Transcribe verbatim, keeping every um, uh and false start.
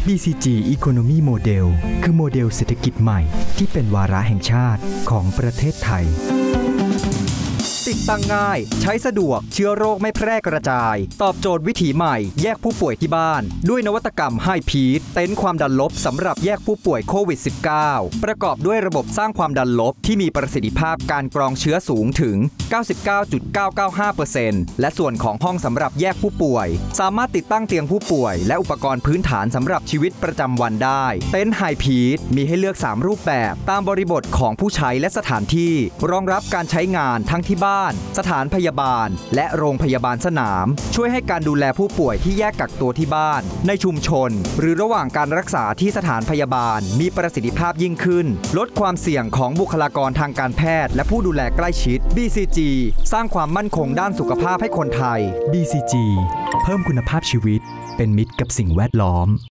บี ซี จี Economy Model คือโมเดลเศรษฐกิจใหม่ที่เป็นวาระแห่งชาติของประเทศไทยติดตั้งง่ายใช้สะดวกเชื้อโรคไม่แพร่กระจายตอบโจทย์วิถีใหม่แยกผู้ป่วยที่บ้านด้วยนวัตกรรมไฮพีทเต็นท์ความดันลบสำหรับแยกผู้ป่วยโควิด สิบเก้า ประกอบด้วยระบบสร้างความดันลบที่มีประสิทธิภาพการกรองเชื้อสูงถึง เก้าสิบเก้าจุดเก้าเก้าห้าเปอร์เซ็นต์ และส่วนของห้องสำหรับแยกผู้ป่วยสามารถติดตั้งเตียงผู้ป่วยและอุปกรณ์พื้นฐานสำหรับชีวิตประจำวันได้เต็นท์ไฮพีทมีให้เลือกสามรูปแบบตามบริบทของผู้ใช้และสถานที่รองรับการใช้งานทั้งที่บ้านสถานพยาบาลและโรงพยาบาลสนามช่วยให้การดูแลผู้ป่วยที่แยกกักตัวที่บ้านในชุมชนหรือระหว่างการรักษาที่สถานพยาบาลมีประสิทธิภาพยิ่งขึ้นลดความเสี่ยงของบุคลากรทางการแพทย์และผู้ดูแลใกล้ชิด บี ซี จี สร้างความมั่นคงด้านสุขภาพให้คนไทย บี ซี จี เพิ่มคุณภาพชีวิตเป็นมิตรกับสิ่งแวดล้อม